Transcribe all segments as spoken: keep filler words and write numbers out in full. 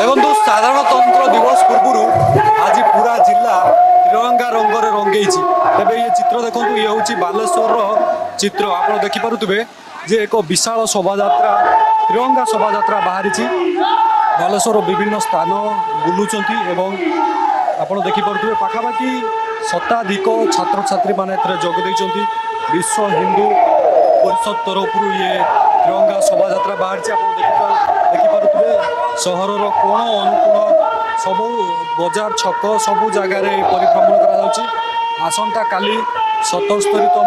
देखो साधारणतंत्र दिवस पूर्व आज पूरा जिला तिरंगा रंगर रंगई तेरे ये चित्र देखो ये हूँ बालेश्वर चित्र आप देखिपे जे एक विशाल शोभा यात्रा तिरंगा शोभा यात्रा बाहरी बालेश्वर विभिन्न स्थान बुलूंट आप देखिपे पाखापाखि शताधिक छात्र छात्री मैंने जोगदे विश्व हिंदू परिषद तरफ ये तिरंगा शोभा यात्रा बाहरी देखिपे सहर कोण अनुकोण सबू बजार छक सबू जगार परिभ्रमण कर आसंता काली सतस्तरीतम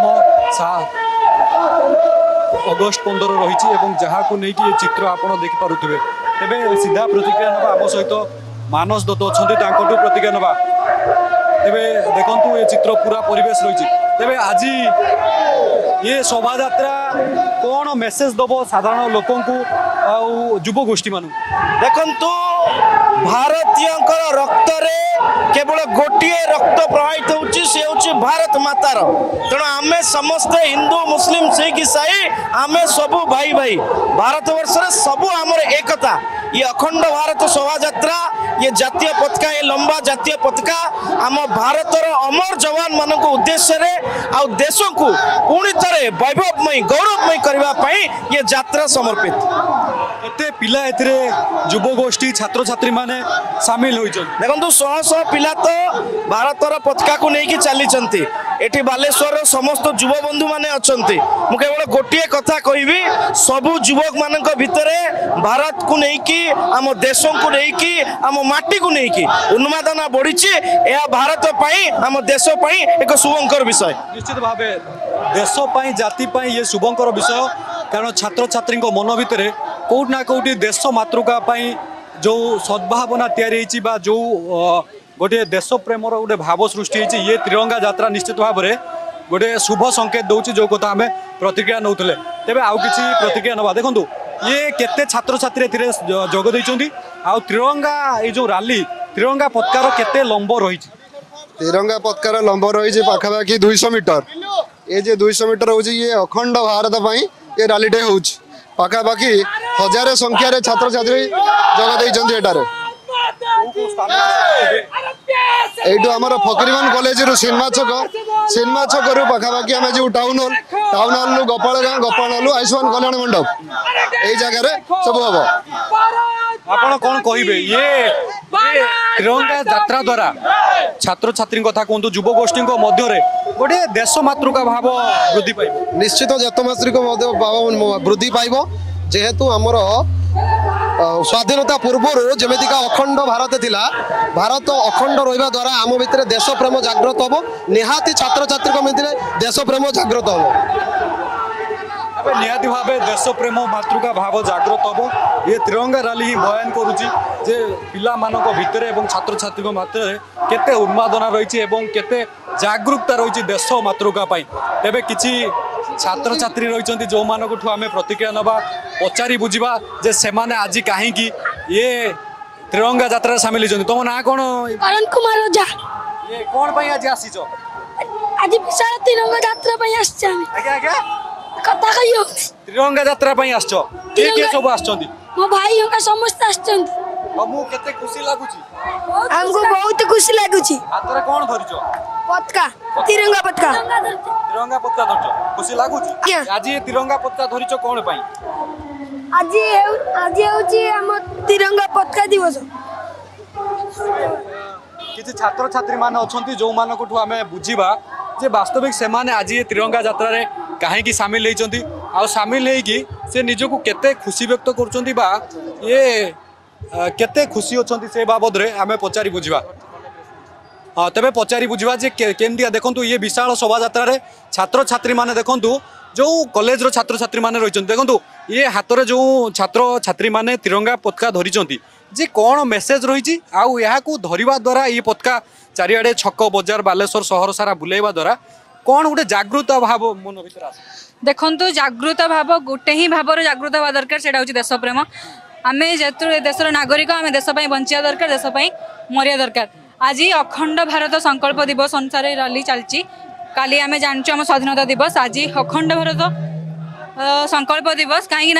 अगस्ट पंद्रह रही जहाँ को लेकिन ये चित्र आप देखिपे तेरे सीधा प्रतिक्रिया ना आम सहित मानस दत्त अच्छा प्रतिक्रिया ना तेरे देखु ये चित्र पूरा परिवेश रही तेरे आज ये शोभा यात्रा कौन मेसेज दब साधारण लोक युव गोष्ठी मान देखु भारतीय रक्त केवल गोटे रक्त प्रवाहित होची से होची भारत मातार तेणु आमे समस्ते हिंदू मुस्लिम सिख ईसाई आमे सबू भाई भाई भारत वर्ष सबू आमर एकता ये अखंड भारत शोभा यात्रा ये जातीय पताका ये लंबा जातीय पताका आम भारतर अमर जवान मान उद्देश्य आ देश को पुणी थे वैभवमय गौरवमय करने ये यात्रा समर्पित केते पिला एथिरे युव गोष्ठी छात्र छात्री माने शामिल होइछन देखंतु सौ सौ पिला तो भारतर पताका को लेकिन चली एटी बालेश्वर समस्त युव बंधु माने अछंती मु केवल गोटे कथा कहबी सबु युवक मानक भितरे भारत को लेकिन आम देश को लेकिन आम माटी को लेकिन उन्मादना बढ़ी भारत पाई आम देश पाई एक शुभंकर विषय निश्चित भाव देश पाई जाति पाई ये शुभंकर विषय कारण छात्र छात्री मन भितर कौट ना कौटी देश मातृका पाई जो सद्भावना तैयारी बा जो गोटे देश प्रेमर गोटे भाव सृष्टि ये तिरंगा यात्रा निश्चित भाव में गोटे शुभ संकेत दौर जो कथा आम प्रतिक्रिया नौले तेज आउ कि प्रतिक्रिया नवा देखु ये केते छात्र छात्री जोग देइछंती आ तिरंगा ये जो रैली तिरंगा पताकार केते लंब रही तिरंगा पताकार लंब रही पाखापाखि दुई सौ मीटर ये जे दुई सौ मीटर हो ये अखंड भारत पाई ये रैलीटे हो पाखापाखि हजार संख्यार छात्र छात्री जोग देटारे यू आम फकीरमोहन कॉलेज रु सिनेमा छक सिनेमा छक रु पाखापाखि आम जो टाउन हल टाउन हल गोपाल गाँ गोपाल हल आयुष्मान कल्याण मंडप यही जगह सब हम आपण कौन कहे ये तिरंगा यात्रा द्वारा छात्र छात्री कथा कहतु युव गोष्ठी मध्य गोटे देश मातृका भाव वृद्धि पाइब निश्चित देशमातृक भाव वृद्धि पाइब जेहेतु आमर स्वाधीनता पूर्वर जमीका अखंड भारत थिला भारत अखंड रहा द्वारा आम भितर देश प्रेम जागृत हम निहाती छात्र छात्री भितर देश प्रेम जागृत हम निहाती भाव देश प्रेम मातृका भाव जागृत हम ये तिरंगा रैली ही बयान करुच्ची जे पिला मानक भितर एवं छात्र छात्री मध्य केते उन्मादना रही केते जागरूकता रही देश मातृका तेबे किछि छात्र छात्री रही जो मानक आम प्रतिक्रिया नवा पचारि बुझा जे सेमाने आज कहीं ये तिरंगा यात्रा सामिल होती तुम ना कौन करण कुमार ओझा ये कौन पाई आज आसीच आज विशाल तिरंगा यात्रा पाई आछी आज्ञा आज्ञा कथा कहियो तिरंगा यात्रा पाई आछो के के सब आछंती मो भाई होका समस्त आछंती हमू केते खुशी लागुची हमको बहुत खुशी लागुची हातरे कौन धरिचो पताका तिरंगा पताका तिरंगा पताका धरिचो खुशी लागुची आज ये तिरंगा पताका धरिचो कौन पाई आज आज होची हम तिरंगा पताका दिवस किसी छात्र छात्री माने अछंती जो मानक आम बुझा जे वास्तविक से माने आज ये तिरंगा यात्रा रे कहीं सामिल होती आ सामिल होगी से निजको केते खुशी व्यक्त करछंती बा ये केते खुशी अछंती से बाबद रे आम पचारि बुझा हाँ तेरे पचारि बुझा जे केमतिया देखंतु ये विशाल शोभा यात्रा रे छात्र छात्री माने देखंतु जो कॉलेज रो छात्र छात्री माने रही देखंतु ये हाथ में जो छात्र छात्री माने तिरंगा पताका धरिचंती जे कौन मेसेज रही आउ यहाँ को धरिबा द्वारा ये पताका चारिआडे छक बजार बालेश्वर सहर सारा बुलेवा द्वारा कौन गोटे जागृत भाव मन भीतर आस देखंतु जागृत भाव गोटे ही भाव जागृत हवा दरकार से देश प्रेम आम जेतु देशर नागरिक आम देश बंचा दरकार देश मरिया दरकार आज अखंड भारत संकल्प दिवस अनुसार रैली चलती काली आम जानचु आम स्वाधीनता दिवस आज अखंड भारत संकल्प दिवस कहीं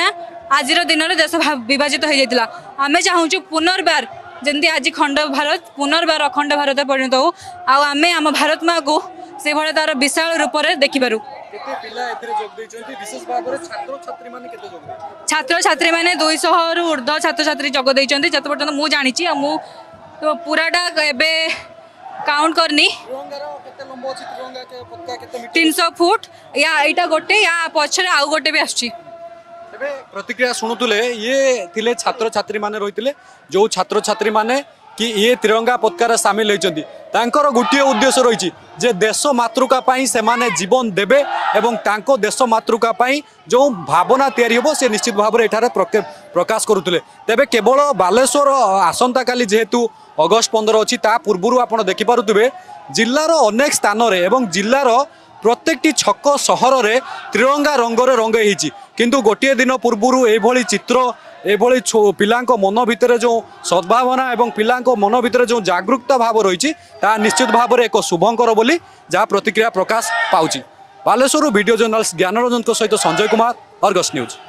आजिर दिन में देश भा- विभाजित हो जाता आम चाहूँ पुनर्बार जमी आज खंड भारत पुनर्बार अखंड भारत परिणत हो आम आम भारत माँ को से भाई तार विशाल रूप से देखिपारू केते पिला एथिरे जोग दैछन्ति विशेष भाबरे छात्र छात्री माने केते जोग दैछन्ति छात्र छात्री मैंने दुईश रु ऊर्ध्व छात्र छात्री जोग देते जत पर्यटन मुझे जानी मु पूराटा एबे काउंट करनी तिरंगार केते लंबो अछि तिरंगा के पताका केते मीटर तीन सौ फुट या एटा गोटे या पछरे आउ गोटे भी आसुची एबे प्रतिक्रिया शुणुतुले ये थिले छात्र छात्री माने रहितिले जो छात्र छात्री माने कि ये तिरंगा पताकार सामिल होइछन्ति तांकर गोटिए उद्देश्य रहिछि जे देश मातृका पाई से माने जीवन देबे एवं तांको देश मातृका पाई जो भावना तैयारी होबो से निश्चित भाव एठारे प्रके- प्रकाश करुतले तेबे केवल बालेश्वर आसंता काली जेहेतु अगस्ट पंद्रह अच्छी ता पूर्व आप देखिपे जिलार अनेक स्थान रे एवं जिलार प्रत्येकटी छक सहर रे त्रिरंगा रंगरे रंगे होती किंतु गोटे दिन पूर्व एभली चित्र एभली पिलांको मन भितर जो सद्भावना एवं पिलांको मन भितर जो जागरूकता भाव रही निश्चित भाव में एक शुभंकर बोली जहाँ प्रतिक्रिया प्रकाश पाउची बालेश्वर वीडियो जर्नलिस्ट ज्ञानरंजन सहित संजय कुमार अर्गस न्यूज।